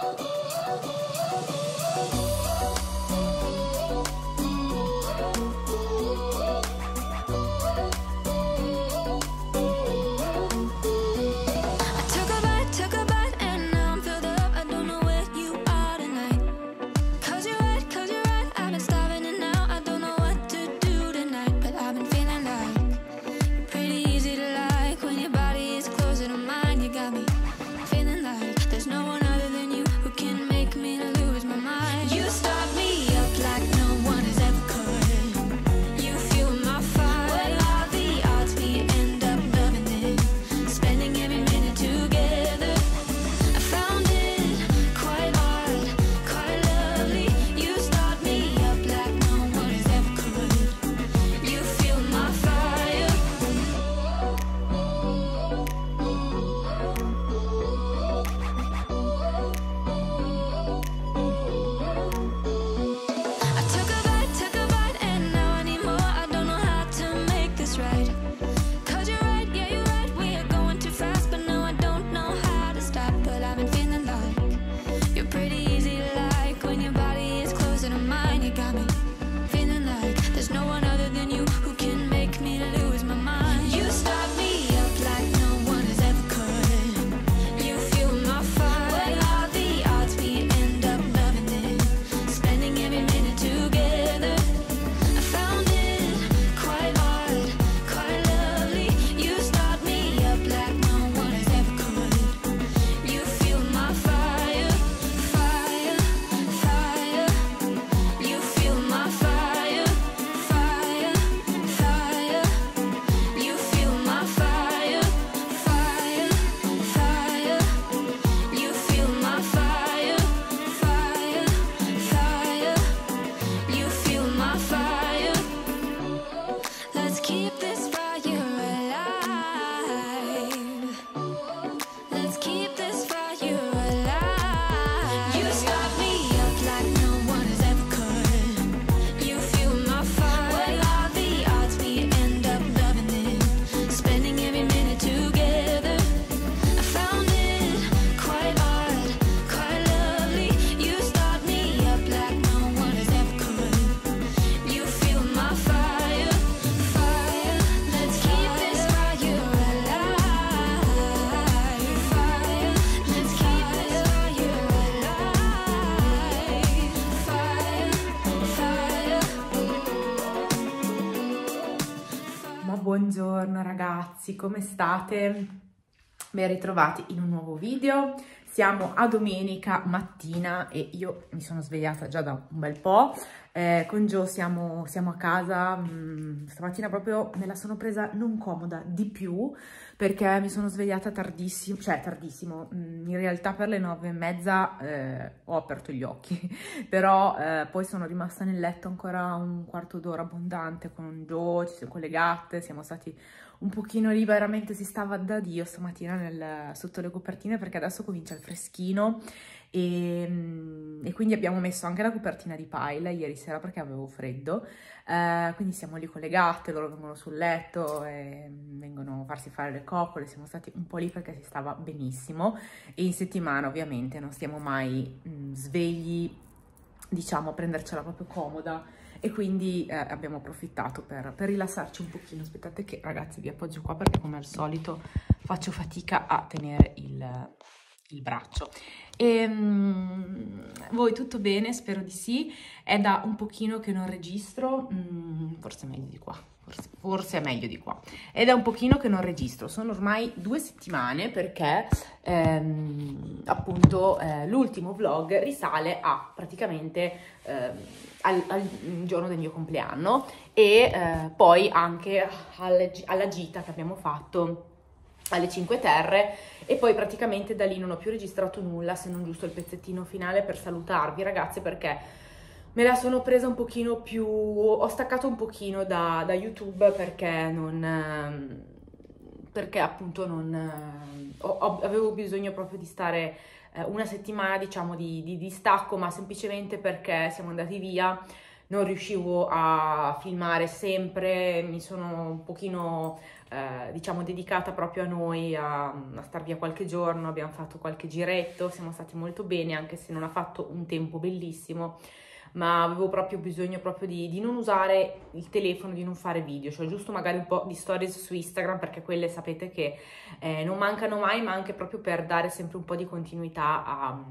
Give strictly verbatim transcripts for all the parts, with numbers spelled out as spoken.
Buongiorno ragazzi, come state? Ben ritrovati in un nuovo video. Siamo a domenica mattina e io mi sono svegliata già da un bel po'. Eh, con Gio siamo, siamo a casa. Mm, stamattina proprio me la sono presa non comoda di più perché mi sono svegliata tardissimo, cioè tardissimo, mm, in realtà per le nove e mezza eh, ho aperto gli occhi, però eh, poi sono rimasta nel letto ancora un quarto d'ora abbondante con Gio, ci siamo, con le gatte, siamo stati un pochino lì, veramente si stava da Dio stamattina nel, sotto le copertine perché adesso comincia il freschino e, e quindi abbiamo messo anche la copertina di pile ieri sera perché avevo freddo, eh, quindi siamo lì con le gatte, loro vengono sul letto e vengono a farsi fare le coccole, siamo stati un po' lì perché si stava benissimo e in settimana ovviamente non stiamo mai mh, svegli, diciamo, a prendercela proprio comoda. E quindi eh, abbiamo approfittato per, per rilassarci un pochino. Aspettate che ragazzi vi appoggio qua perché come al solito faccio fatica a tenere il, il braccio. E, um, voi tutto bene? Spero di sì. È da un pochino che non registro, mm, forse è meglio di qua. Forse, forse è meglio di qua. È da un pochino che non registro, sono ormai due settimane perché ehm, appunto eh, l'ultimo vlog risale a praticamente eh, al, al giorno del mio compleanno e eh, poi anche alle, alla gita che abbiamo fatto alle Cinque Terre e poi praticamente da lì non ho più registrato nulla se non giusto il pezzettino finale per salutarvi ragazze perché me la sono presa un pochino più, ho staccato un pochino da, da YouTube perché non, perché appunto non, ho, avevo bisogno proprio di stare una settimana diciamo di, di, di stacco, ma semplicemente perché siamo andati via non riuscivo a filmare sempre, mi sono un pochino eh, diciamo dedicata proprio a noi, a, a star via qualche giorno, abbiamo fatto qualche giretto, siamo stati molto bene anche se non ha fatto un tempo bellissimo, ma avevo proprio bisogno proprio di, di non usare il telefono, di non fare video, cioè giusto magari un po' di stories su Instagram, perché quelle sapete che eh, non mancano mai, ma anche proprio per dare sempre un po' di continuità a,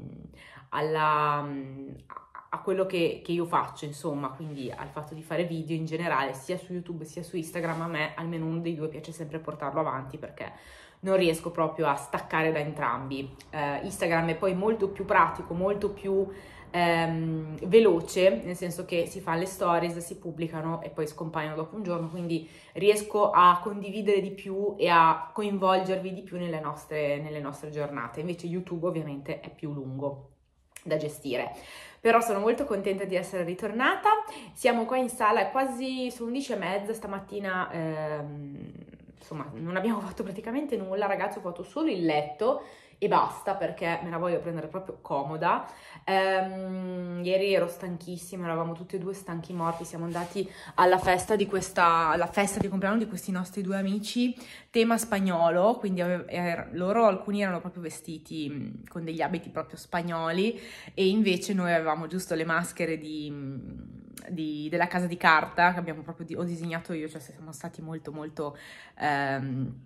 alla, a quello che, che io faccio, insomma, quindi al fatto di fare video in generale, sia su YouTube sia su Instagram. A me almeno uno dei due piace sempre portarlo avanti, perché non riesco proprio a staccare da entrambi. Eh, Instagram è poi molto più pratico, molto più Ehm, veloce, nel senso che si fa le stories, si pubblicano e poi scompaiono dopo un giorno, quindi riesco a condividere di più e a coinvolgervi di più nelle nostre, nelle nostre giornate. Invece YouTube ovviamente è più lungo da gestire. Però sono molto contenta di essere ritornata. Siamo qua in sala, è quasi sono undici e mezza stamattina, ehm, insomma non abbiamo fatto praticamente nulla, ragazzi, ho fatto solo il letto e basta, perché me la voglio prendere proprio comoda. Um, ieri ero stanchissima, eravamo tutti e due stanchi morti, siamo andati alla festa di questa, alla festa di compleanno di questi nostri due amici, tema spagnolo, quindi er, loro alcuni erano proprio vestiti mh, con degli abiti proprio spagnoli, e invece noi avevamo giusto le maschere di... Di, della casa di carta che abbiamo proprio di, ho disegnato io, cioè siamo stati molto molto ehm,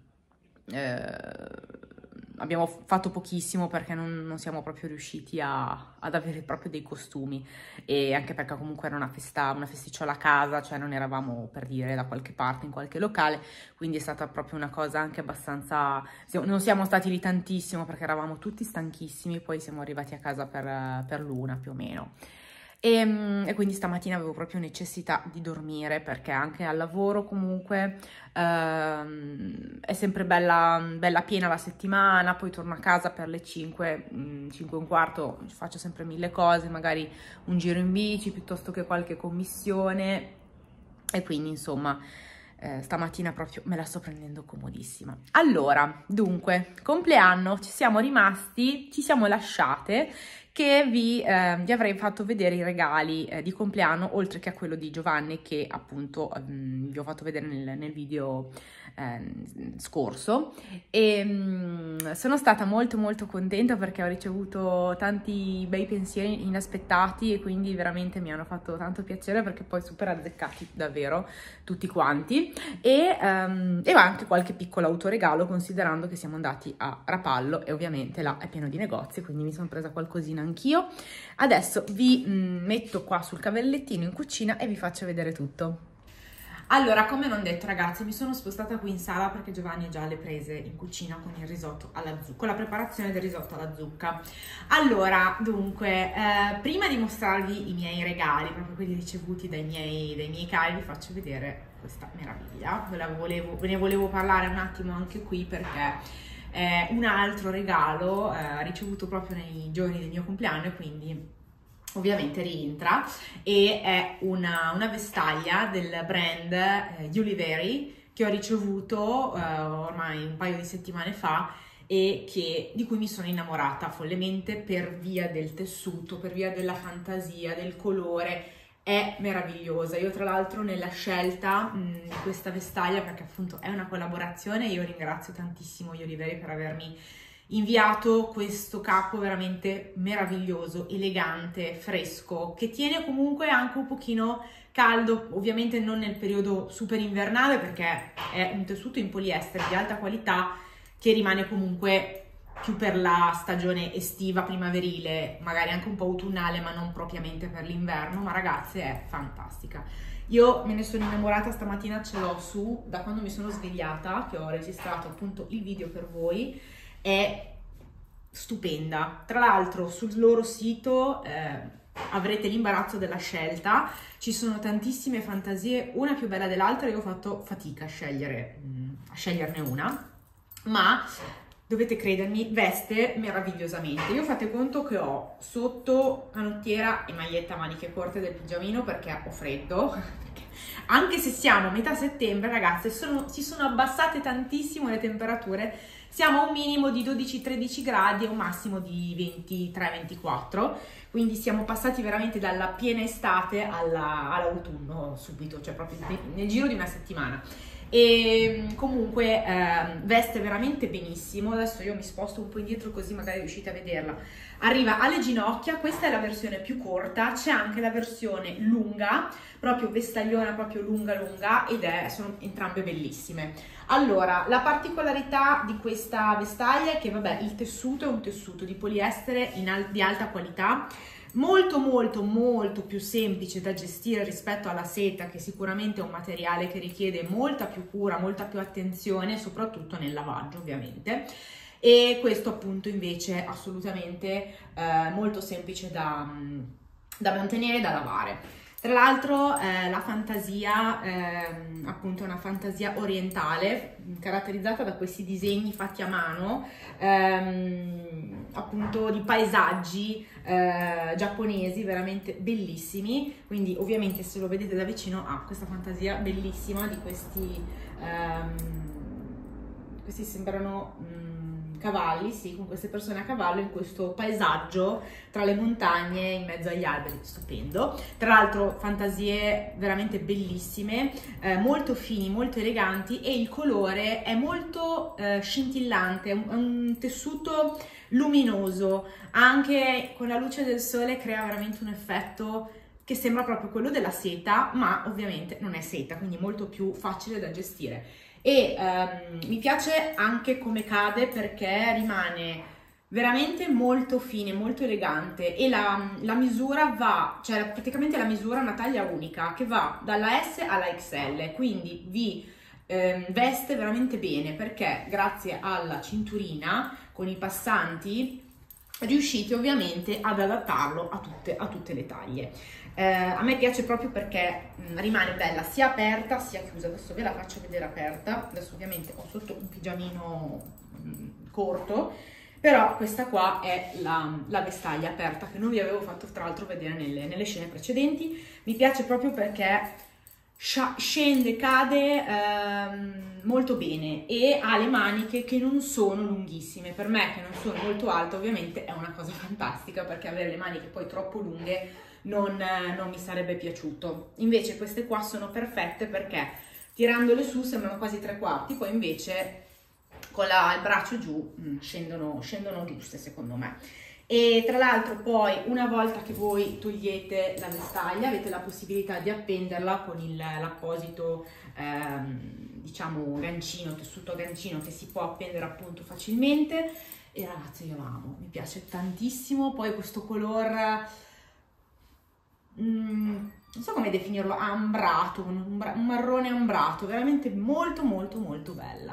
eh, abbiamo fatto pochissimo perché non, non siamo proprio riusciti a, ad avere proprio dei costumi, e anche perché comunque era una festa, una festicciola a casa, cioè non eravamo, per dire, da qualche parte in qualche locale, quindi è stata proprio una cosa anche abbastanza, non siamo stati lì tantissimo perché eravamo tutti stanchissimi, poi siamo arrivati a casa per, per l'una più o meno. E, e quindi stamattina avevo proprio necessità di dormire, perché anche al lavoro comunque ehm, è sempre bella, bella piena la settimana, poi torno a casa per le cinque, cinque e un quarto, faccio sempre mille cose, magari un giro in bici piuttosto che qualche commissione, e quindi insomma eh, stamattina proprio me la sto prendendo comodissima. Allora, dunque, compleanno, ci siamo rimasti, ci siamo lasciate che vi, eh, vi avrei fatto vedere i regali eh, di compleanno, oltre che a quello di Giovanni, che appunto um, vi ho fatto vedere nel, nel video eh, scorso, e um, sono stata molto molto contenta perché ho ricevuto tanti bei pensieri inaspettati, e quindi veramente mi hanno fatto tanto piacere, perché poi super azzeccati davvero tutti quanti, e, um, e anche qualche piccolo autoregalo, considerando che siamo andati a Rapallo e ovviamente là è pieno di negozi, quindi mi sono presa qualcosina anch'io. Adesso vi mh, metto qua sul cavallettino in cucina e vi faccio vedere tutto. Allora, come non detto, ragazzi, mi sono spostata qui in sala perché Giovanni ha già le prese in cucina con il risotto alla zucca, con la preparazione del risotto alla zucca. Allora, dunque, eh, prima di mostrarvi i miei regali, proprio quelli ricevuti dai miei, dai miei cari, vi faccio vedere questa meraviglia. Ve, la volevo, ve ne volevo parlare un attimo anche qui, perché è un altro regalo eh, ricevuto proprio nei giorni del mio compleanno, e quindi ovviamente rientra, e è una, una vestaglia del brand eh, Oliveri, che ho ricevuto eh, ormai un paio di settimane fa, e che, di cui mi sono innamorata follemente per via del tessuto, per via della fantasia, del colore. È meravigliosa. Io tra l'altro nella scelta mh, di questa vestaglia, perché appunto è una collaborazione, io ringrazio tantissimo gli Oliveri per avermi inviato questo capo veramente meraviglioso, elegante, fresco, che tiene comunque anche un pochino caldo, ovviamente non nel periodo super invernale, perché è un tessuto in poliestere di alta qualità che rimane comunque più per la stagione estiva, primaverile, magari anche un po' autunnale, ma non propriamente per l'inverno. Ma ragazze, è fantastica. Io me ne sono innamorata stamattina, ce l'ho su da quando mi sono svegliata, che ho registrato appunto il video per voi. È stupenda. Tra l'altro sul loro sito eh, avrete l'imbarazzo della scelta, ci sono tantissime fantasie, una più bella dell'altra. Io ho fatto fatica a scegliere, a sceglierne una, ma dovete credermi, veste meravigliosamente. Io fate conto che ho sotto canottiera e maglietta a maniche corte del pigiamino, perché ho freddo, perché anche se siamo a metà settembre, ragazze, sono, si sono abbassate tantissimo le temperature, siamo a un minimo di dodici tredici gradi e un massimo di ventitré ventiquattro, quindi siamo passati veramente dalla piena estate all'autunno subito, cioè proprio nel giro di una settimana. E comunque eh, veste veramente benissimo. Adesso io mi sposto un po' indietro così magari riuscite a vederla. Arriva alle ginocchia, questa è la versione più corta, c'è anche la versione lunga, proprio vestagliona, proprio lunga lunga, ed è, sono entrambe bellissime. Allora, la particolarità di questa vestaglia è che vabbè, il tessuto è un tessuto di poliestere in al di alta qualità, molto molto molto più semplice da gestire rispetto alla seta, che sicuramente è un materiale che richiede molta più cura, molta più attenzione, soprattutto nel lavaggio ovviamente, e questo appunto invece è assolutamente eh, molto semplice da, da mantenere e da lavare. Tra l'altro eh, la fantasia eh, appunto è una fantasia orientale caratterizzata da questi disegni fatti a mano, ehm, appunto di paesaggi eh, giapponesi veramente bellissimi, quindi ovviamente se lo vedete da vicino ha questa fantasia bellissima di questi, ehm, questi sembrano mh, cavalli, sì, con queste persone a cavallo in questo paesaggio tra le montagne in mezzo agli alberi, stupendo. Tra l'altro fantasie veramente bellissime, eh, molto fini, molto eleganti, e il colore è molto eh, scintillante, è un, è un tessuto luminoso, anche con la luce del sole crea veramente un effetto che sembra proprio quello della seta, ma ovviamente non è seta, quindi molto più facile da gestire. E um, mi piace anche come cade, perché rimane veramente molto fine, molto elegante, e la, la misura va, cioè praticamente la misura è una taglia unica che va dalla S alla X L, quindi vi eh, veste veramente bene, perché grazie alla cinturina con i passanti riuscite ovviamente ad adattarlo a tutte, a tutte le taglie. Eh, a me piace proprio perché mh, rimane bella sia aperta sia chiusa. Adesso ve la faccio vedere aperta. Adesso ovviamente ho sotto un pigiamino mh, corto, però questa qua è la, la vestaglia aperta che non vi avevo fatto tra l'altro vedere nelle, nelle scene precedenti. Mi piace proprio perché scende, cade ehm, molto bene, e ha le maniche che non sono lunghissime. Per me che non sono molto alta ovviamente è una cosa fantastica, perché avere le maniche poi troppo lunghe non, eh, non mi sarebbe piaciuto. Invece queste qua sono perfette, perché tirandole su sembrano quasi tre quarti, poi invece con la, il braccio giù mh, scendono, scendono giuste secondo me. E tra l'altro poi una volta che voi togliete la vestaglia avete la possibilità di appenderla con l'apposito ehm, diciamo gancino, tessuto gancino, che si può appendere appunto facilmente, e ragazzi io la amo, mi piace tantissimo. Poi questo color mm, non so come definirlo, ambrato, un, un marrone ambrato, veramente molto molto molto bella.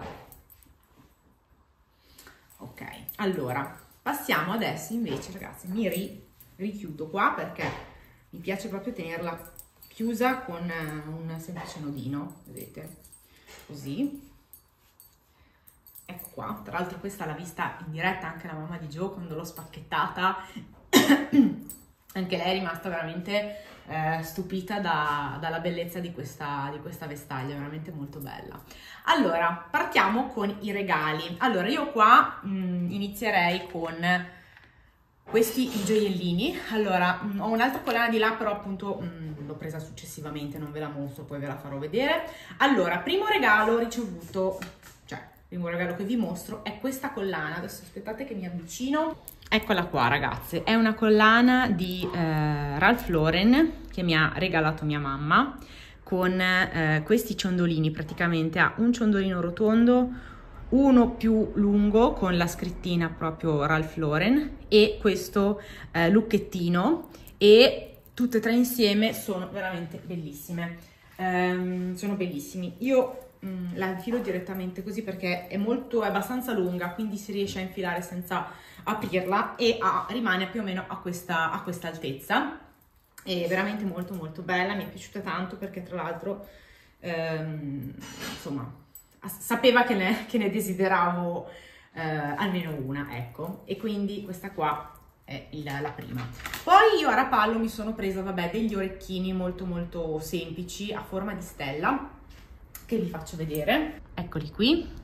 Ok, allora passiamo adesso invece, ragazzi, mi ri, richiudo qua perché mi piace proprio tenerla chiusa con un semplice nodino, vedete, così. Ecco qua, tra l'altro questa l'ha vista in diretta anche la mamma di Gio quando l'ho spacchettata, anche lei è rimasta veramente eh, stupita da, dalla bellezza di questa, di questa vestaglia, veramente molto bella. Allora, partiamo con i regali. Allora, io qua mh, inizierei con questi gioiellini. Allora, mh, ho un'altra collana di là, però appunto l'ho presa successivamente, non ve la mostro, poi ve la farò vedere. Allora, primo regalo ricevuto, cioè, primo regalo che vi mostro è questa collana. Adesso aspettate che mi avvicino. Eccola qua, ragazze, è una collana di eh, Ralph Lauren che mi ha regalato mia mamma, con eh, questi ciondolini. Praticamente ha un ciondolino rotondo, uno più lungo con la scrittina proprio Ralph Lauren, e questo eh, lucchettino, e tutte e tre insieme sono veramente bellissime, ehm, sono bellissimi. Io mh, la infilo direttamente così perché è molto, è abbastanza lunga, quindi si riesce a infilare senza aprirla, e ha, rimane più o meno a questa, a questa altezza. È veramente molto molto bella, mi è piaciuta tanto perché tra l'altro ehm, insomma sapeva che ne, che ne desideravo eh, almeno una, ecco, e quindi questa qua è il, la prima. Poi io a Rapallo mi sono presa, vabbè, degli orecchini molto molto semplici a forma di stella che vi faccio vedere, eccoli qui.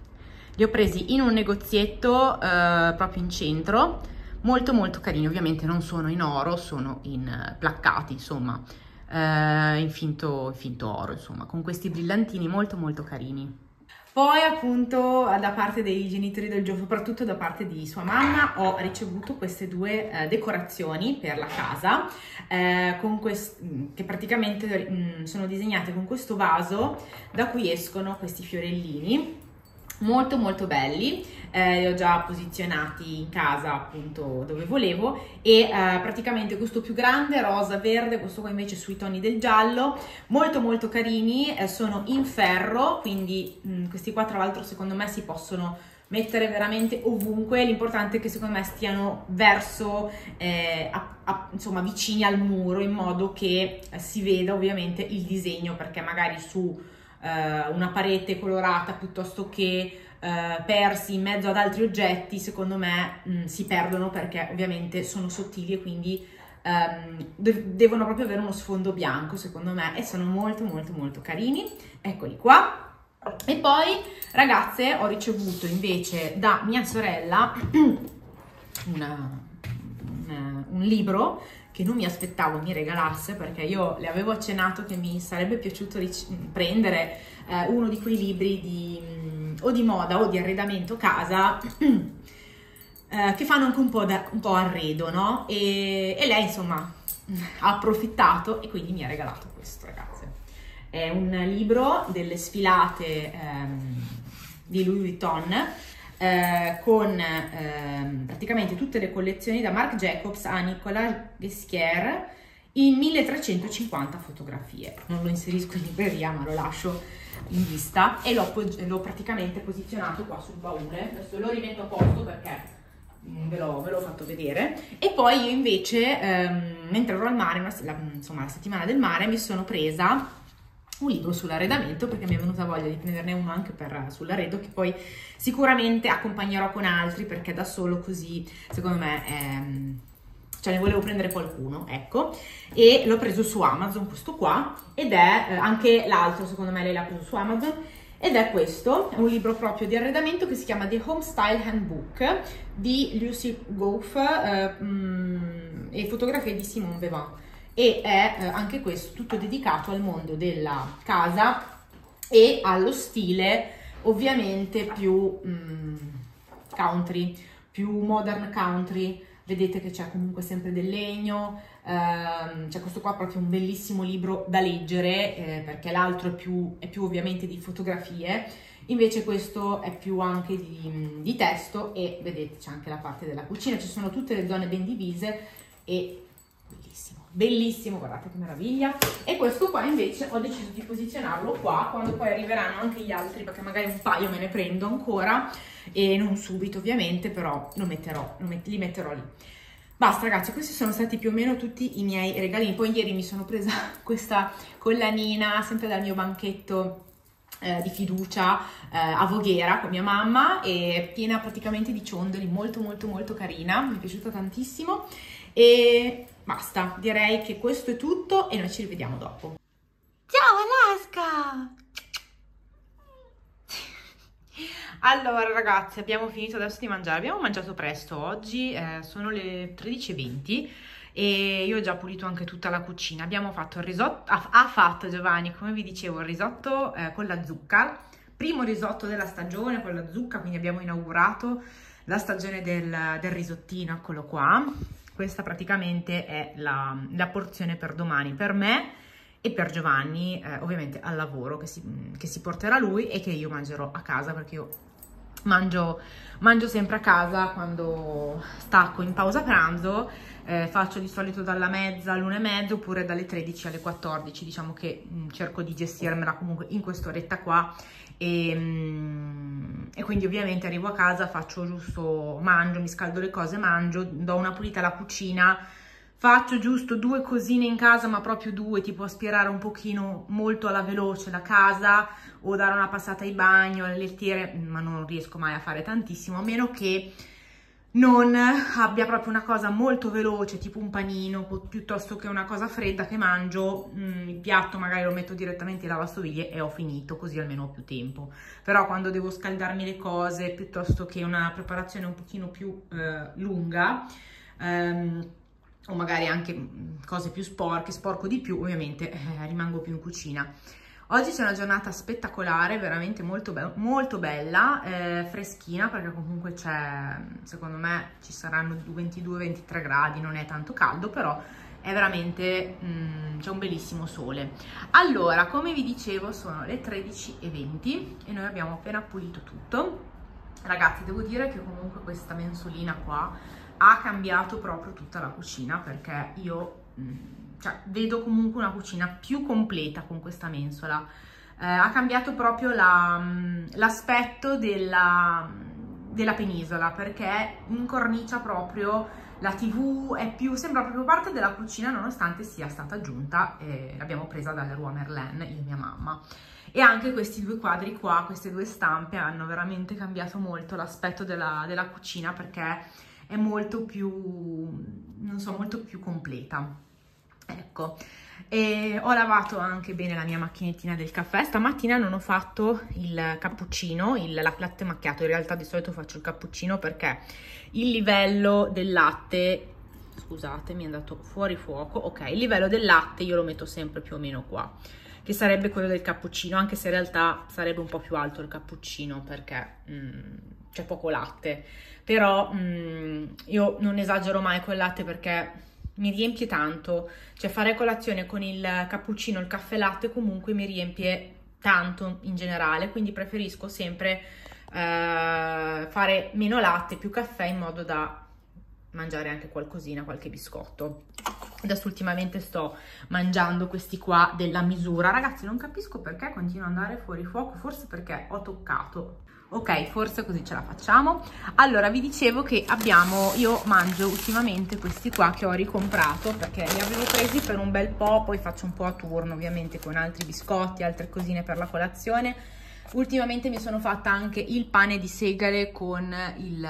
li ho presi in un negozietto eh, proprio in centro, molto molto carini. Ovviamente non sono in oro, sono in uh, placcati, insomma, uh, in, finto, in finto oro, insomma, con questi brillantini molto molto carini. Poi appunto da parte dei genitori del Gio, soprattutto da parte di sua mamma, ho ricevuto queste due eh, decorazioni per la casa, eh, con che praticamente mh, sono disegnate con questo vaso da cui escono questi fiorellini, molto molto belli. Eh, li ho già posizionati in casa appunto dove volevo, e eh, praticamente questo più grande rosa verde, questo qua invece sui toni del giallo, molto molto carini. Eh, sono in ferro, quindi mh, questi qua tra l'altro secondo me si possono mettere veramente ovunque. L'importante è che secondo me stiano verso eh, a, a, insomma vicini al muro, in modo che eh, si veda ovviamente il disegno, perché magari su eh, una parete colorata piuttosto che Uh, persi in mezzo ad altri oggetti, secondo me mh, si perdono, perché ovviamente sono sottili e quindi um, de devono proprio avere uno sfondo bianco, secondo me, e sono molto molto molto carini. Eccoli qua. E poi, ragazze, ho ricevuto invece da mia sorella una, una, un libro che non mi aspettavo mi regalasse, perché io le avevo accennato che mi sarebbe piaciuto prendere eh, uno di quei libri di, mh, o di moda o di arredamento casa eh, che fanno anche un po', da, un po' arredo, no? E, e lei insomma ha approfittato e quindi mi ha regalato questo, ragazze. È un libro delle sfilate ehm, di Louis Vuitton, Eh, con eh, praticamente tutte le collezioni da Marc Jacobs a Nicolas Ghesquière, in milletrecentocinquanta fotografie. Non lo inserisco in libreria, ma lo lascio in vista, e l'ho praticamente posizionato qua sul baule. Adesso lo rimetto a posto perché ve l'ho fatto vedere. E poi io invece ehm, mentre ero al mare, una, la, insomma la settimana del mare, mi sono presa un libro sull'arredamento, perché mi è venuta voglia di prenderne uno anche per sull'arredo, che poi sicuramente accompagnerò con altri, perché da solo così secondo me ehm, cioè ne volevo prendere qualcuno, ecco, e l'ho preso su Amazon questo qua, ed è eh, anche l'altro secondo me lei l'ha preso su Amazon, ed è questo, è un libro proprio di arredamento che si chiama The Home Style Handbook di Lucy Goff eh, mh, e fotografie di Simone Bevin. E è eh, anche questo tutto dedicato al mondo della casa e allo stile ovviamente più mh, country, più modern country. Vedete che c'è comunque sempre del legno, ehm, c'è questo qua proprio un bellissimo libro da leggere, eh, perché l'altro è più, è più ovviamente di fotografie, invece questo è più anche di, di testo, e vedete c'è anche la parte della cucina, ci sono tutte le zone ben divise, e bellissimo. Bellissimo, guardate che meraviglia. E questo qua invece ho deciso di posizionarlo qua, quando poi arriveranno anche gli altri, perché magari un paio me ne prendo ancora, e non subito ovviamente, però lo metterò, lo met li metterò lì. Basta ragazzi, questi sono stati più o meno tutti i miei regalini. Poi ieri mi sono presa questa collanina sempre dal mio banchetto eh, di fiducia eh, a Voghera con mia mamma, e piena praticamente di ciondoli, molto molto molto carina, mi è piaciuta tantissimo. E basta, direi che questo è tutto e noi ci rivediamo dopo. Ciao Alaska! Allora ragazzi, abbiamo finito adesso di mangiare, abbiamo mangiato presto oggi, eh, sono le tredici e venti e io ho già pulito anche tutta la cucina. Abbiamo fatto il risotto, ha, ha fatto Giovanni, come vi dicevo, il risotto eh, con la zucca, primo risotto della stagione con la zucca, quindi abbiamo inaugurato la stagione del, del risottino, eccolo qua. Questa praticamente è la, la porzione per domani, per me e per Giovanni, eh, ovviamente al lavoro, che si, che si porterà lui e che io mangerò a casa, perché io mangio, mangio sempre a casa quando stacco in pausa pranzo. Eh, faccio di solito dalla mezza all'una e mezza, oppure dalle tredici alle quattordici, diciamo che mh, cerco di gestirmela comunque in quest'oretta qua. E, e quindi ovviamente arrivo a casa, faccio giusto, mangio, mi scaldo le cose, mangio, do una pulita alla cucina, faccio giusto due cosine in casa, ma proprio due, tipo aspirare un pochino molto alla veloce la casa, o dare una passata ai bagni o alle lettiere, ma non riesco mai a fare tantissimo, a meno che non abbia proprio una cosa molto veloce, tipo un panino, piuttosto che una cosa fredda che mangio, mh, il piatto magari lo metto direttamente in lavastoviglie e ho finito, così almeno ho più tempo. Però quando devo scaldarmi le cose, piuttosto che una preparazione un pochino più eh, lunga, ehm, o magari anche cose più sporche, sporco di più, ovviamente eh, rimango più in cucina. Oggi c'è una giornata spettacolare, veramente molto, be molto bella, eh, freschina, perché comunque c'è, secondo me ci saranno ventidue ventitré gradi, non è tanto caldo, però è veramente, c'è un bellissimo sole. Allora, come vi dicevo, sono le tredici e venti e noi abbiamo appena pulito tutto. Ragazzi, devo dire che comunque questa mensolina qua ha cambiato proprio tutta la cucina, perché io... Mh, cioè, vedo comunque una cucina più completa con questa mensola. Eh, ha cambiato proprio l'aspetto della, della penisola, perché incornicia proprio la tivù, è più, sembra proprio parte della cucina, nonostante sia stata aggiunta, eh, l'abbiamo presa dalle Leroy Merlin, io e mia mamma. E anche questi due quadri qua, queste due stampe, hanno veramente cambiato molto l'aspetto della, della cucina, perché è molto più, non so, molto più completa. Ecco, e ho lavato anche bene la mia macchinettina del caffè. Stamattina non ho fatto il cappuccino, il latte macchiato. In realtà di solito faccio il cappuccino perché il livello del latte, scusate, mi è andato fuori fuoco. Ok, il livello del latte io lo metto sempre più o meno qua, che sarebbe quello del cappuccino, anche se in realtà sarebbe un po' più alto il cappuccino perché mm, c'è poco latte. Però mm, io non esagero mai col latte perché mi riempie tanto, cioè fare colazione con il cappuccino, il caffè latte comunque mi riempie tanto in generale, quindi preferisco sempre eh, fare meno latte, più caffè, in modo da mangiare anche qualcosina, qualche biscotto. Adesso ultimamente sto mangiando questi qua della misura. Ragazzi, non capisco perché continua ad andare fuori fuoco, forse perché ho toccato. Ok, forse così ce la facciamo. Allora, vi dicevo che abbiamo, io mangio ultimamente questi qua che ho ricomprato perché li avevo presi per un bel po', poi faccio un po' a turno ovviamente con altri biscotti, altre cosine per la colazione. Ultimamente mi sono fatta anche il pane di segale con il,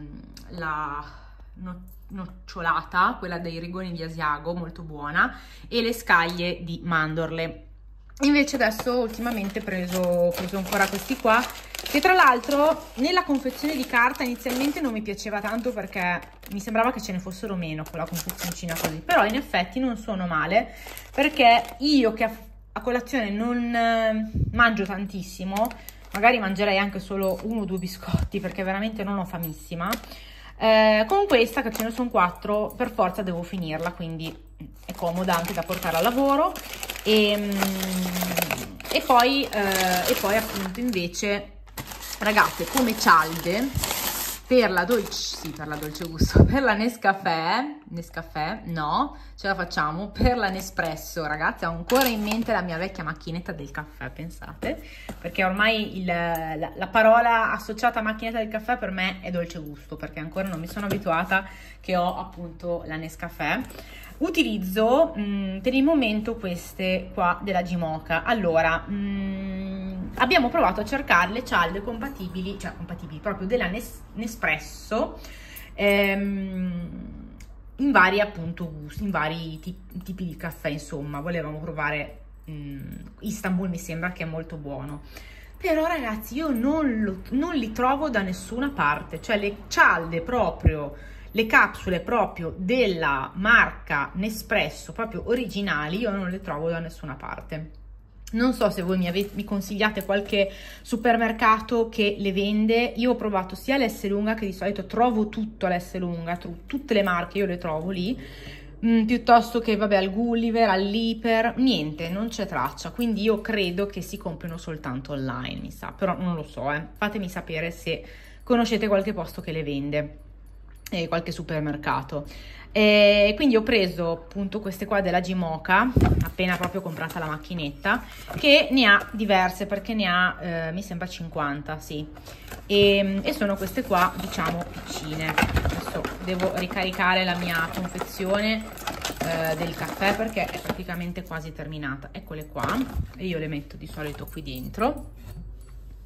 la no, nocciolata, quella dei Rigoni di Asiago, molto buona, e le scaglie di mandorle. Invece adesso ultimamente ho preso, ho preso ancora questi qua, che tra l'altro nella confezione di carta inizialmente non mi piaceva tanto perché mi sembrava che ce ne fossero meno con la confezioncina così, però in effetti non sono male, perché io che a, a colazione non eh, mangio tantissimo, magari mangerei anche solo uno o due biscotti perché veramente non ho famissima, eh, con questa che ce ne sono quattro per forza devo finirla, quindi è comoda anche da portare al lavoro. E, e, poi, eh, e poi appunto invece, ragazze, come cialde per la dolce, sì, per la dolce gusto, per la Nescafè, Nescafè, no, ce la facciamo, per la Nespresso, ragazzi, ho ancora in mente la mia vecchia macchinetta del caffè, pensate, perché ormai il, la, la parola associata a macchinetta del caffè per me è dolce gusto, perché ancora non mi sono abituata che ho appunto la Nescafè. Utilizzo mh, per il momento queste qua della Gimoca. Allora, mh, abbiamo provato a cercare le cialde compatibili, cioè compatibili proprio della Nes Nespresso, ehm, in vari appunto gusti, in vari tip tipi di caffè, insomma. Volevamo provare mh, Istanbul, mi sembra che è molto buono. Però ragazzi, io non, lo, non li trovo da nessuna parte, cioè le cialde proprio, le capsule proprio della marca Nespresso, proprio originali, io non le trovo da nessuna parte. Non so se voi mi, avete, mi consigliate qualche supermercato che le vende. Io ho provato sia all'Esselunga, che di solito trovo tutto all'Esselunga, tutte le marche io le trovo lì, mh, piuttosto che vabbè al Gulliver, all'Iper, niente, non c'è traccia, quindi io credo che si comprino soltanto online, mi sa, però non lo so, eh. Fatemi sapere se conoscete qualche posto che le vende, e qualche supermercato. E quindi ho preso appunto queste qua della Gimoca, appena proprio comprata la macchinetta, che ne ha diverse, perché ne ha eh, mi sembra cinquanta, sì, e, e sono queste qua, diciamo, piccine. Adesso devo ricaricare la mia confezione eh, del caffè perché è praticamente quasi terminata. Eccole qua, e io le metto di solito qui dentro.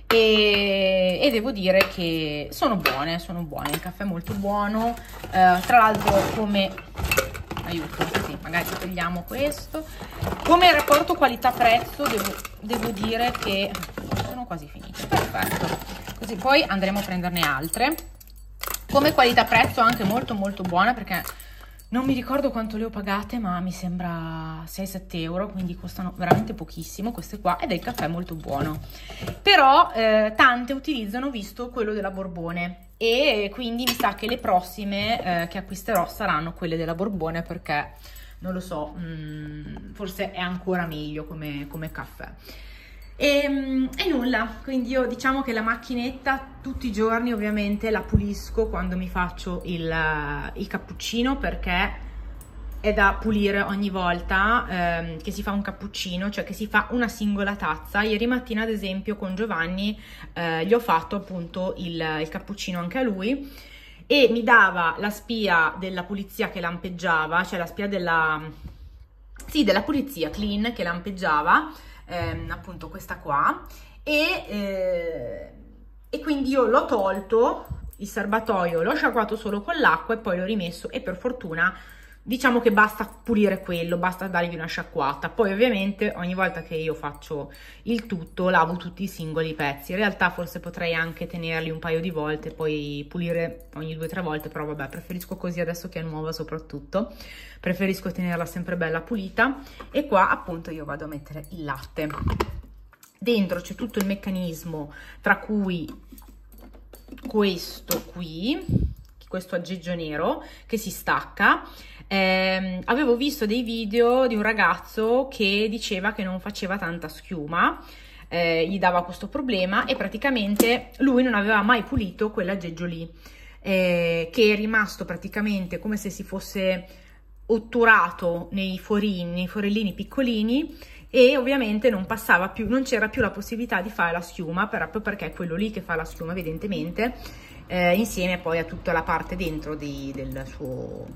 e, e devo dire che sono buone, sono buone, il caffè è molto buono, eh, tra l'altro come, aiuto, sì, magari togliamo questo, come rapporto qualità-prezzo devo, devo dire che sono quasi finite, perfetto, così poi andremo a prenderne altre. Come qualità-prezzo anche molto molto buona, perché non mi ricordo quanto le ho pagate, ma mi sembra sei sette euro, quindi costano veramente pochissimo queste qua, ed è il caffè molto buono. Però eh, tante utilizzano, visto, quello della Borbone, e quindi mi sa che le prossime eh, che acquisterò saranno quelle della Borbone, perché non lo so, mh, forse è ancora meglio come, come caffè. E, e nulla, quindi io diciamo che la macchinetta tutti i giorni ovviamente la pulisco quando mi faccio il, il cappuccino, perché è da pulire ogni volta ehm, che si fa un cappuccino, cioè che si fa una singola tazza. Ieri mattina ad esempio con Giovanni eh, gli ho fatto appunto il, il cappuccino anche a lui, e mi dava la spia della pulizia che lampeggiava, cioè la spia della, sì, della pulizia clean che lampeggiava, ehm, appunto questa qua, e, eh, e quindi io l'ho tolto il serbatoio, l'ho sciacquato solo con l'acqua e poi l'ho rimesso, e per fortuna diciamo che basta pulire quello, basta dargli una sciacquata. Poi ovviamente ogni volta che io faccio il tutto lavo tutti i singoli pezzi. In realtà forse potrei anche tenerli un paio di volte, poi pulire ogni due o tre volte, però vabbè, preferisco così adesso che è nuova, soprattutto preferisco tenerla sempre bella pulita. E qua appunto io vado a mettere il latte. Dentro c'è tutto il meccanismo, tra cui questo qui, questo aggeggio nero che si stacca. Eh, avevo visto dei video di un ragazzo che diceva che non faceva tanta schiuma, eh, gli dava questo problema, e praticamente lui non aveva mai pulito quell'aggeggio lì, eh, che è rimasto praticamente come se si fosse otturato nei forini, nei forellini piccolini, e ovviamente non passava più, non c'era più la possibilità di fare la schiuma, proprio perché è quello lì che fa la schiuma evidentemente, eh, insieme poi a tutta la parte dentro di, del suo,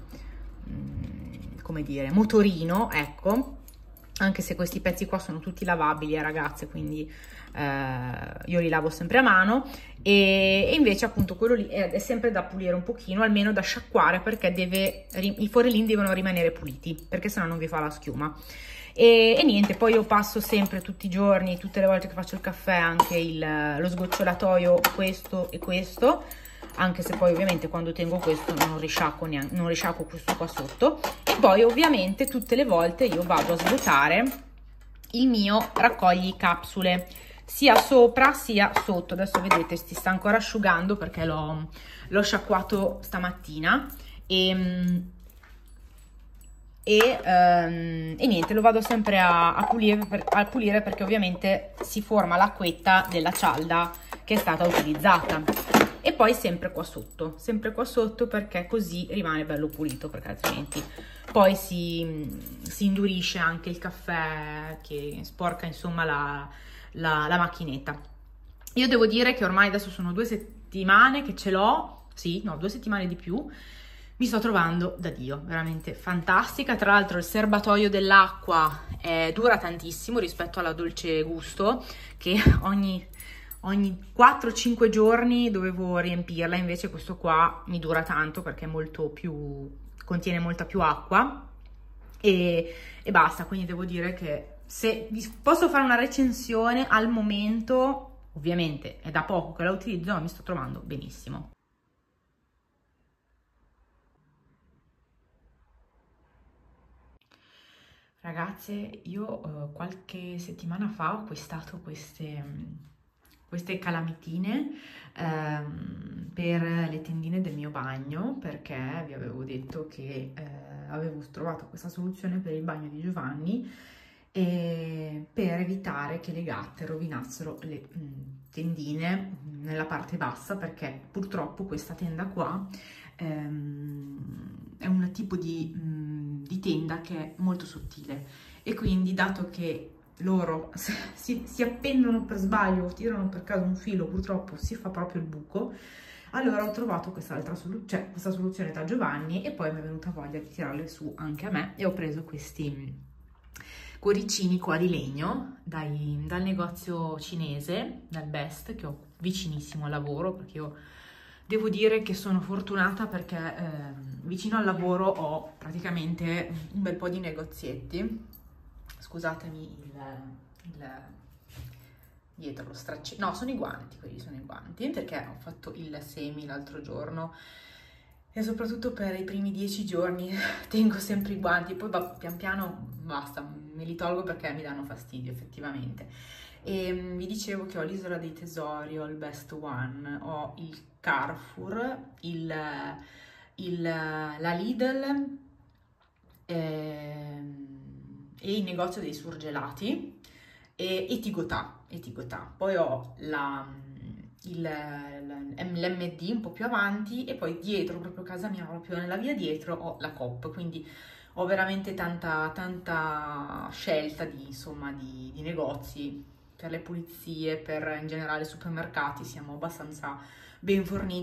mh, come dire, motorino, ecco. Anche se questi pezzi qua sono tutti lavabili, eh, ragazze, quindi eh, io li lavo sempre a mano, e, e invece appunto quello lì è, è sempre da pulire un pochino, almeno da sciacquare, perché deve, i forellini devono rimanere puliti, perché sennò non vi fa la schiuma. E, e niente, poi io passo sempre tutti i giorni, tutte le volte che faccio il caffè, anche il, lo sgocciolatoio, questo e questo, anche se poi ovviamente quando tengo questo non risciacquo, neanche, non risciacquo questo qua sotto. E poi ovviamente tutte le volte io vado a svuotare il mio raccogli capsule, sia sopra sia sotto. Adesso vedete si sta ancora asciugando perché l'ho sciacquato stamattina, e E, um, e niente, lo vado sempre a, a, pulire per, a pulire perché ovviamente si forma l'acquetta della cialda che è stata utilizzata. E poi sempre qua sotto, sempre qua sotto, perché così rimane bello pulito, perché altrimenti poi si, si indurisce anche il caffè, che sporca insomma la, la, la macchinetta. Io devo dire che ormai adesso sono due settimane che ce l'ho, sì, no, due settimane di più. Mi sto trovando da Dio, veramente fantastica. Tra l'altro il serbatoio dell'acqua eh, dura tantissimo rispetto alla Dolce Gusto, che ogni, ogni quattro cinque giorni dovevo riempirla, invece questo qua mi dura tanto perché è molto più, contiene molta più acqua, e, e basta. Quindi devo dire che se posso fare una recensione al momento, ovviamente è da poco che la utilizzo, ma mi sto trovando benissimo. Ragazze, io uh, qualche settimana fa ho acquistato queste, queste calamitine um, per le tendine del mio bagno, perché vi avevo detto che uh, avevo trovato questa soluzione per il bagno di Giovanni, e per evitare che le gatte rovinassero le mh, tendine nella parte bassa, perché purtroppo questa tenda qua ehm, è un tipo di, mh, di tenda che è molto sottile, e quindi dato che loro si, si appendono per sbaglio o tirano per caso un filo, purtroppo si fa proprio il buco. Allora ho trovato quest'altra solu cioè, questa soluzione da Giovanni, e poi mi è venuta voglia di tirarle su anche a me, e ho preso questi cuoricini qua di legno dai, dal negozio cinese, dal Best, che ho vicinissimo al lavoro, perché io devo dire che sono fortunata perché eh, vicino al lavoro ho praticamente un bel po' di negozietti. Scusatemi il, il dietro lo straccio, no, sono i guanti, quelli sono i guanti, perché ho fatto il semi l'altro giorno e soprattutto per i primi dieci giorni tengo sempre i guanti, poi pian piano basta, me li tolgo perché mi danno fastidio effettivamente. E vi dicevo che ho l'Isola dei Tesori, ho il Best One, ho il Carrefour, il, il, la Lidl eh, e il negozio dei surgelati e, e Tigotà, e Tigotà. Poi ho la, il, l'M D un po' più avanti e poi dietro, proprio casa mia, proprio nella via dietro, ho la Coop, quindi ho veramente tanta, tanta scelta di, insomma, di, di negozi. Per le pulizie, per in generale supermercati, siamo abbastanza ben forniti.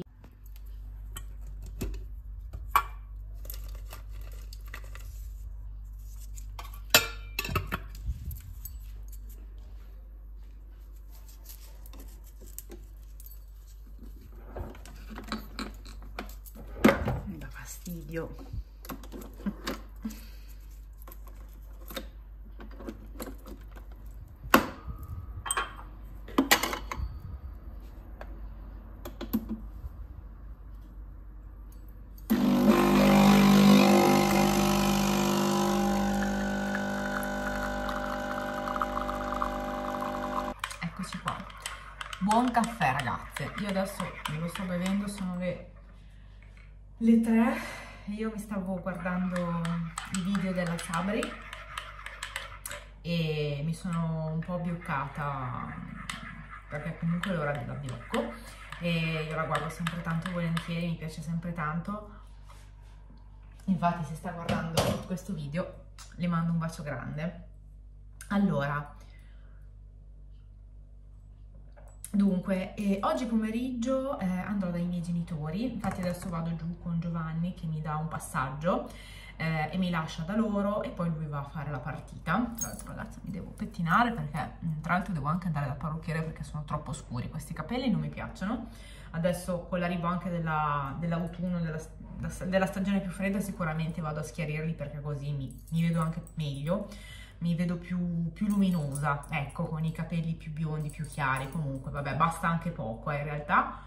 Mi dà fastidio. Eccoci qua, buon caffè ragazze. Io adesso me lo sto bevendo, sono le, le tre e io mi stavo guardando i video della Sabri e mi sono un po' bloccata perché comunque è l'ora dell'avviocco e io la guardo sempre tanto volentieri, mi piace sempre tanto. Infatti se sta guardando questo video le mando un bacio grande. Allora, dunque, eh, oggi pomeriggio eh, andrò dai miei genitori, infatti adesso vado giù con Giovanni che mi dà un passaggio eh, e mi lascia da loro e poi lui va a fare la partita. Tra l'altro ragazzi mi devo pettinare perché tra l'altro devo anche andare dal parrucchiere perché sono troppo scuri, questi capelli non mi piacciono. Adesso con l'arrivo anche dell'autunno, della, della, della stagione più fredda, sicuramente vado a schiarirli perché così mi, mi vedo anche meglio. Mi vedo più, più luminosa, ecco, con i capelli più biondi, più chiari. Comunque, vabbè, basta anche poco, eh, in realtà.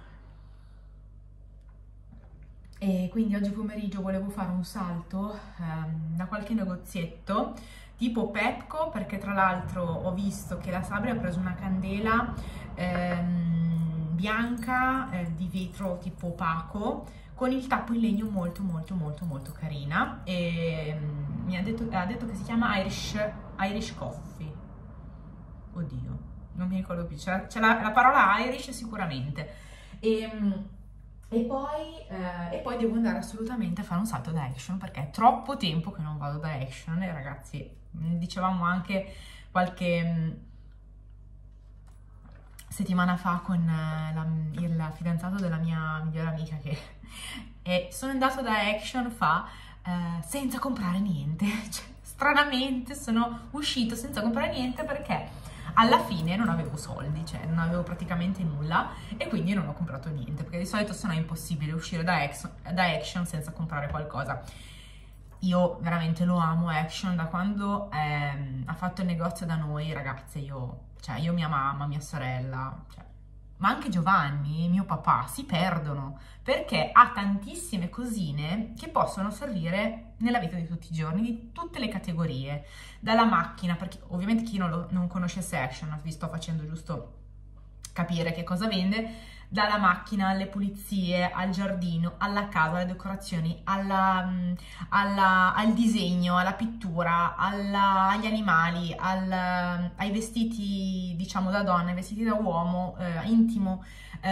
E quindi oggi pomeriggio volevo fare un salto ehm, da qualche negozietto, tipo Pepco, perché tra l'altro ho visto che la Sabri ha preso una candela ehm, bianca, eh, di vetro tipo opaco, con il tappo in legno molto molto molto molto carina e um, mi ha detto, ha detto che si chiama Irish, Irish Coffee. Oddio, non mi ricordo più, c'è la, la parola Irish sicuramente. E, um, e, poi, eh, e poi devo andare assolutamente a fare un salto da Action perché è troppo tempo che non vado da Action e ragazzi, dicevamo anche qualche um, settimana fa con la, il fidanzato della mia migliore amica che e sono andato da Action fa eh, senza comprare niente, cioè, stranamente sono uscito senza comprare niente perché alla fine non avevo soldi, cioè non avevo praticamente nulla e quindi non ho comprato niente perché di solito sennò è impossibile uscire da Action, da Action senza comprare qualcosa. Io veramente lo amo Action, da quando ehm, ha fatto il negozio da noi ragazze, io, cioè, io mia mamma, mia sorella, cioè, ma anche Giovanni, mio papà, si perdono perché ha tantissime cosine che possono servire nella vita di tutti i giorni, di tutte le categorie, dalla macchina, perché ovviamente chi non, lo, non conoscesse Action, vi sto facendo giusto capire che cosa vende, dalla macchina alle pulizie, al giardino, alla casa, alle decorazioni, alla, alla, al disegno, alla pittura, alla, agli animali, al, ai vestiti diciamo da donna, ai vestiti da uomo, eh, intimo,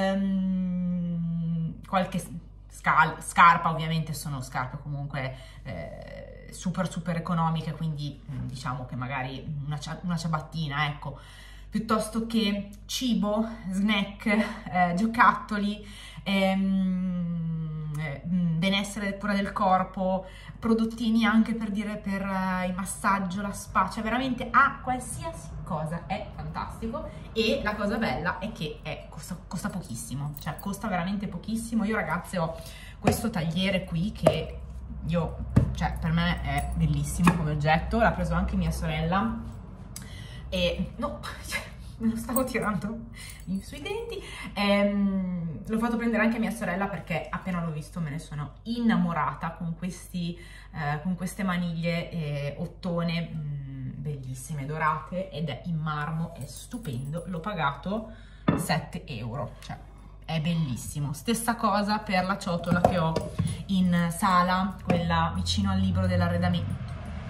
ehm, qualche scal scarpa, ovviamente sono scarpe comunque eh, super super economiche, quindi diciamo che magari una, una ciabattina, ecco, piuttosto che cibo, snack, eh, giocattoli, ehm, eh, benessere, cura del corpo, prodottini anche per dire per uh, il massaggio, la spa, cioè veramente ha qualsiasi cosa, è fantastico. E la cosa bella è che è, costa, costa pochissimo, cioè costa veramente pochissimo. Io ragazze ho questo tagliere qui che io, cioè per me è bellissimo come oggetto, l'ha preso anche mia sorella e no, cioè, me lo stavo tirando sui denti, ehm, l'ho fatto prendere anche a mia sorella perché appena l'ho visto me ne sono innamorata con, questi, eh, con queste maniglie eh, ottone mh, bellissime, dorate, ed è in marmo, è stupendo. L'ho pagato sette euro, cioè è bellissimo. Stessa cosa per la ciotola che ho in sala, quella vicino al libro dell'arredamento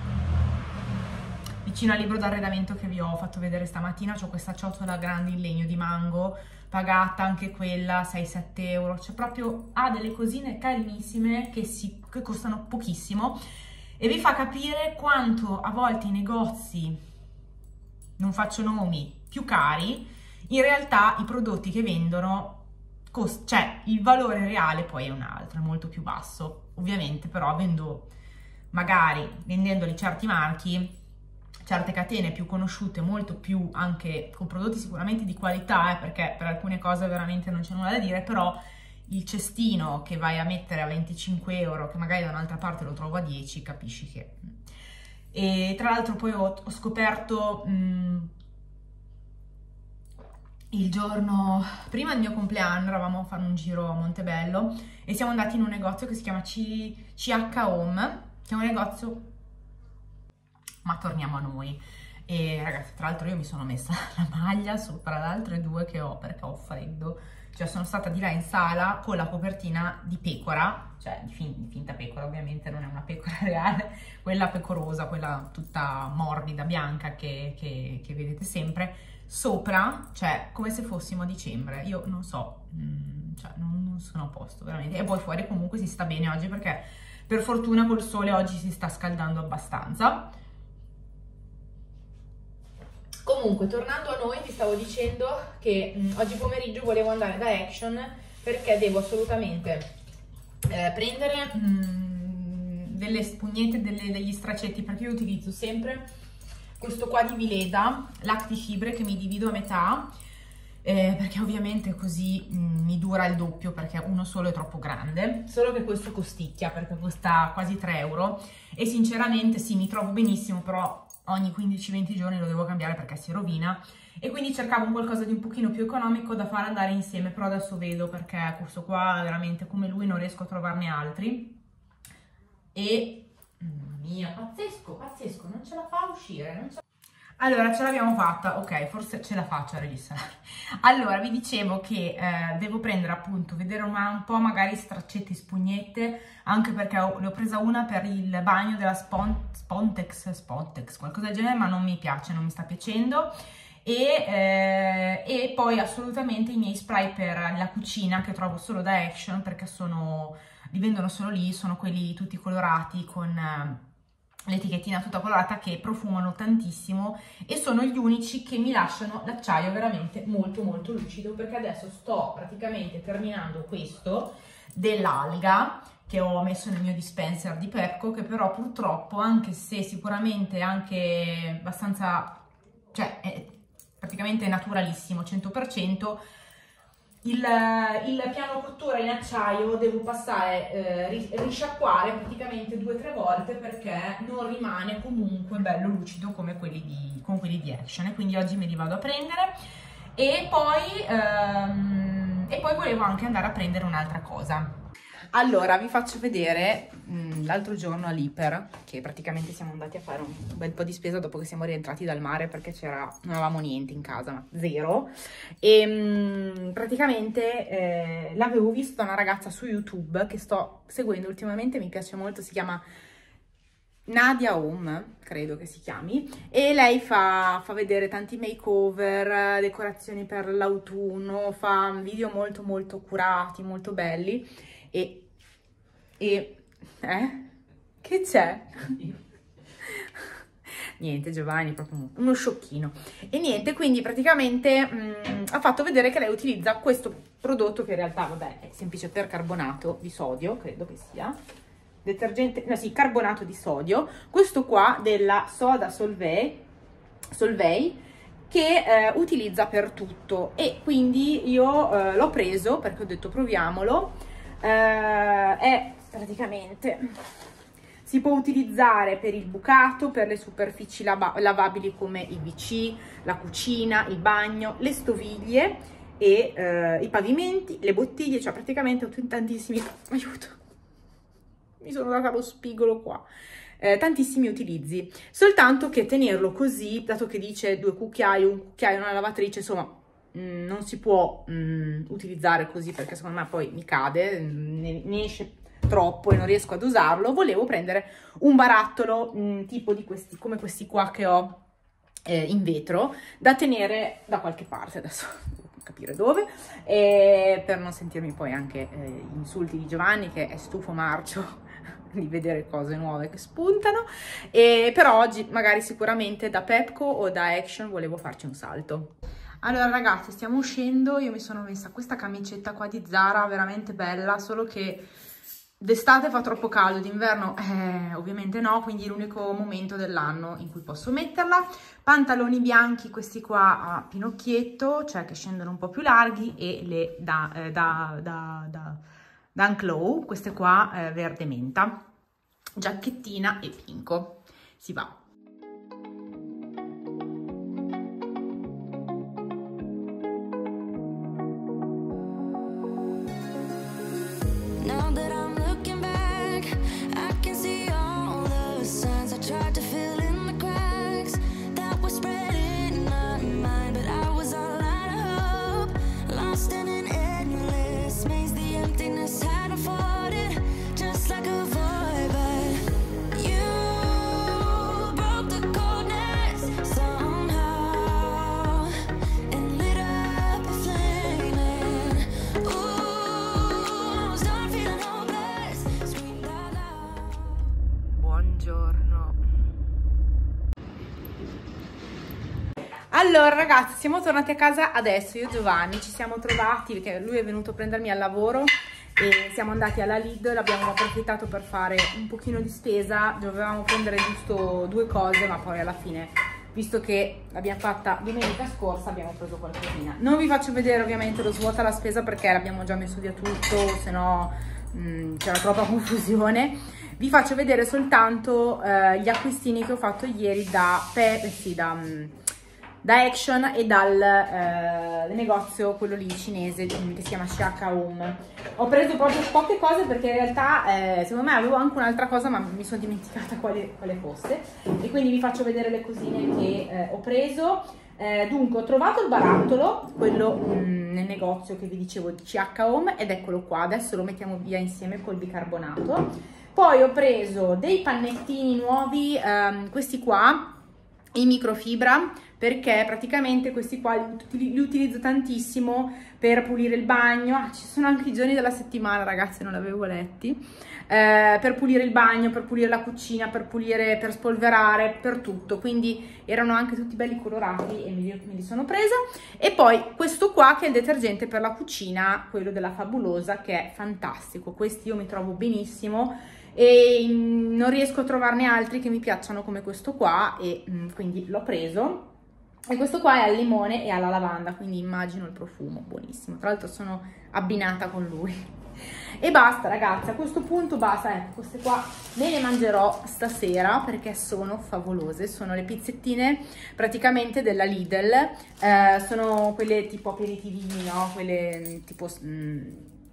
vicino al libro d'arredamento che vi ho fatto vedere stamattina. C'ho questa ciotola grande in legno di mango, pagata anche quella sei sette euro, cioè proprio ha delle cosine carinissime che, si, che costano pochissimo, e vi fa capire quanto a volte i negozi, non faccio nomi, più cari, in realtà i prodotti che vendono, cost cioè il valore reale poi è un altro, è molto più basso, ovviamente, però avendo magari, vendendoli certi marchi, certe catene più conosciute, molto più anche con prodotti sicuramente di qualità, eh, perché per alcune cose veramente non c'è nulla da dire, però il cestino che vai a mettere a venticinque euro, che magari da un'altra parte lo trovo a dieci, capisci che... E tra l'altro poi ho, ho scoperto mh, il giorno prima del mio compleanno, eravamo a fare un giro a Montebello e siamo andati in un negozio che si chiama C H Home, che è un negozio... ma torniamo a noi. E ragazzi, tra l'altro io mi sono messa la maglia sopra le altre due che ho perché ho freddo, cioè sono stata di là in sala con la copertina di pecora, cioè di, fin di finta pecora, ovviamente non è una pecora reale, quella pecorosa, quella tutta morbida, bianca che, che, che vedete sempre, sopra, cioè come se fossimo a dicembre. Io non so, mh, cioè non, non sono a posto veramente. E poi fuori comunque si sta bene oggi perché per fortuna col sole oggi si sta scaldando abbastanza. Comunque, tornando a noi, vi stavo dicendo che mh, oggi pomeriggio volevo andare da Action perché devo assolutamente eh, prendere mh, delle spugnette, delle, degli stracetti, perché io utilizzo sempre questo qua di Vileda, Lactifibre, che mi divido a metà, eh, perché ovviamente così mh, mi dura il doppio, perché uno solo è troppo grande, solo che questo costicchia perché costa quasi tre euro e sinceramente sì, mi trovo benissimo, però ogni quindici venti giorni lo devo cambiare perché si rovina, e quindi cercavo un qualcosa di un pochino più economico da far andare insieme, però adesso vedo, perché questo qua veramente come lui non riesco a trovarne altri. E mamma mia, pazzesco, pazzesco, non ce la fa a uscire, non ce... Allora, ce l'abbiamo fatta, ok, forse ce la faccio a registrare. Allora, vi dicevo che eh, devo prendere appunto, vedere una, un po' magari straccetti, spugnette, anche perché ho, ne ho presa una per il bagno della Spon, Spontex, Spontex, qualcosa del genere, ma non mi piace, non mi sta piacendo. E, eh, e poi assolutamente i miei spray per la cucina, che trovo solo da Action, perché sono, li vendono solo lì, sono quelli tutti colorati con... Eh, l'etichettina tutta colorata, che profumano tantissimo e sono gli unici che mi lasciano l'acciaio veramente molto molto lucido, perché adesso sto praticamente terminando questo dell'alga che ho messo nel mio dispenser di Pepco, che però purtroppo, anche se sicuramente è anche abbastanza, cioè è praticamente naturalissimo cento per cento, Il, il piano cottura in acciaio devo passare, eh, risciacquare praticamente due o tre volte, perché non rimane comunque bello lucido come quelli di, come quelli di Action, e quindi oggi me li vado a prendere. E poi, ehm, e poi volevo anche andare a prendere un'altra cosa. Allora, vi faccio vedere l'altro giorno all'Iper, che praticamente siamo andati a fare un bel po' di spesa dopo che siamo rientrati dal mare, perché c'era, non avevamo niente in casa, ma zero, e mh, praticamente eh, l'avevo visto da una ragazza su YouTube che sto seguendo ultimamente, mi piace molto, si chiama Nadia Home, credo che si chiami, e lei fa, fa vedere tanti makeover, decorazioni per l'autunno, fa video molto molto curati, molto belli. E, e eh? Che c'è? niente, Giovanni è proprio uno sciocchino. E niente, quindi praticamente mh, ha fatto vedere che lei utilizza questo prodotto che in realtà, vabbè, è semplice percarbonato di sodio, credo che sia. Detergente, no sì, carbonato di sodio. Questo qua della Soda Solvay, Solvay che eh, utilizza per tutto, e quindi io eh, l'ho preso perché ho detto proviamolo. Eh, è praticamente, si può utilizzare per il bucato, per le superfici lavabili come i V C, la cucina, il bagno, le stoviglie e eh, i pavimenti, le bottiglie, cioè praticamente tantissimi, aiuto, mi sono data lo spigolo qua. Eh, tantissimi utilizzi, soltanto che tenerlo così, dato che dice due cucchiai, un cucchiaio, una lavatrice, insomma mh, non si può mh, utilizzare così, perché secondo me poi mi cade, ne, ne esce troppo e non riesco ad usarlo. Volevo prendere un barattolo mh, tipo di questi, come questi qua che ho eh, in vetro, da tenere da qualche parte, adesso devo capire dove, e per non sentirmi poi anche eh, insulti di Giovanni che è stufo marcio di vedere cose nuove che spuntano. E però oggi magari sicuramente da Pepco o da Action volevo farci un salto. Allora ragazzi, stiamo uscendo, io mi sono messa questa camicetta qua di Zara, veramente bella, solo che d'estate fa troppo caldo, d'inverno eh, ovviamente no, quindi è l'unico momento dell'anno in cui posso metterla. Pantaloni bianchi, questi qua a pinocchietto, cioè che scendono un po' più larghi, e le da, eh, da, da, da Danclow, queste qua eh, verde menta, giacchettina e pinco, si va. Allora ragazzi, siamo tornati a casa adesso, io e Giovanni ci siamo trovati perché lui è venuto a prendermi al lavoro e siamo andati alla Lidl, abbiamo approfittato per fare un pochino di spesa, dovevamo prendere giusto due cose, ma poi alla fine, visto che l'abbiamo fatta domenica scorsa, abbiamo preso qualcosina. Non vi faccio vedere ovviamente lo svuota la spesa perché l'abbiamo già messo via tutto, se no c'era troppa confusione. Vi faccio vedere soltanto eh, gli acquistini che ho fatto ieri da, Pe eh sì, da da Action e dal eh, negozio, quello lì cinese che si chiama Shaka Home. Ho preso proprio poche cose perché in realtà eh, secondo me avevo anche un'altra cosa, ma mi sono dimenticata quale, quale fosse, e quindi vi faccio vedere le cosine che eh, ho preso. Eh, dunque ho trovato il barattolo, quello mh, nel negozio che vi dicevo di Shaka Home, ed eccolo qua, adesso lo mettiamo via insieme col bicarbonato. Poi ho preso dei pannettini nuovi, ehm, questi qua in microfibra, perché praticamente questi qua li, li utilizzo tantissimo per pulire il bagno. Ah, ci sono anche i giorni della settimana, ragazzi, non l'avevo letti, eh, per pulire il bagno, per pulire la cucina, per pulire, per spolverare, per tutto, quindi erano anche tutti belli colorati e me li, me li sono presa. E poi questo qua che è il detergente per la cucina, quello della Fabulosa, che è fantastico, questi io mi trovo benissimo e non riesco a trovarne altri che mi piacciono come questo qua, e mh, quindi l'ho preso. E questo qua è al limone e alla lavanda, quindi immagino il profumo, buonissimo. Tra l'altro sono abbinata con lui. E basta ragazzi, a questo punto basta, ecco, queste qua me le mangerò stasera perché sono favolose. Sono le pizzettine praticamente della Lidl, eh, sono quelle tipo aperitivini, no? Quelle tipo... Mm,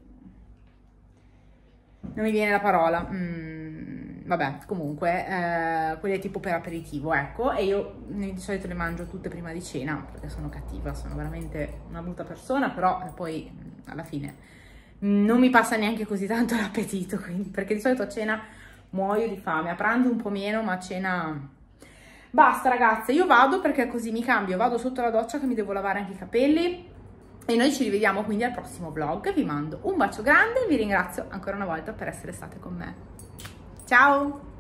non mi viene la parola, mm, vabbè, comunque, eh, quelle tipo per aperitivo, ecco, e io di solito le mangio tutte prima di cena, perché sono cattiva, sono veramente una brutta persona, però poi alla fine non mi passa neanche così tanto l'appetito, perché di solito a cena muoio di fame, a pranzo un po' meno, ma a cena... Basta ragazze, io vado perché così mi cambio, vado sotto la doccia che mi devo lavare anche i capelli. E noi ci rivediamo quindi al prossimo vlog, vi mando un bacio grande e vi ringrazio ancora una volta per essere state con me. Ciao!